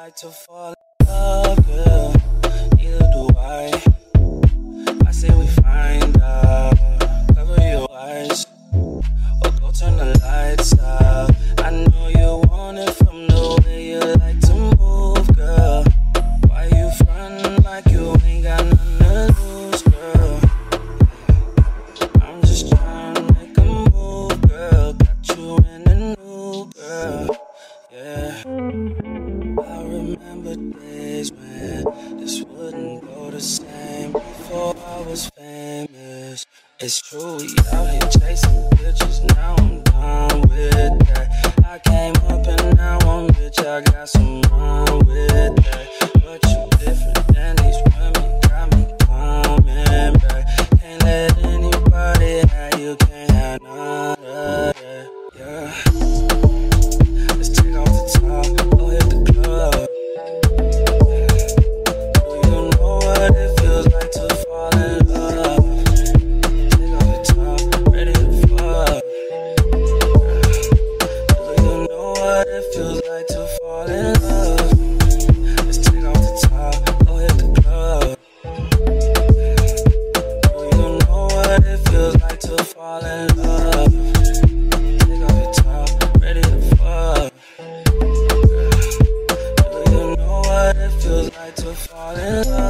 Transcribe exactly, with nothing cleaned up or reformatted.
like to fall in love, girl. Neither do I. I say we find out. Cover your eyes, or go turn the lights out. I know you want it from the way you like to move, girl. Why you frontin' like you ain't got nothing to lose, girl? I'm just trying to make a move, girl. Got you in the new, girl. Yeah. I remember days when this wouldn't go the same. Before I was famous, it's true, we out here chasing bitches. Now I'm done with that. I came up and now I'm rich, I got some wrong with that. But you different than these women, got me coming back. Can't let anybody have you, can't have none of that. Yeah. Let's take off the top, go hit the club. Do you know what it feels like to fall in love? Take off the top, ready to fuck. Do you know what it feels like to fall in love? Let's take off the top, go hit the club. Do you know what it feels like to fall in love? Take off the top, ready to fuck. Do you know what it feels like to fall in love?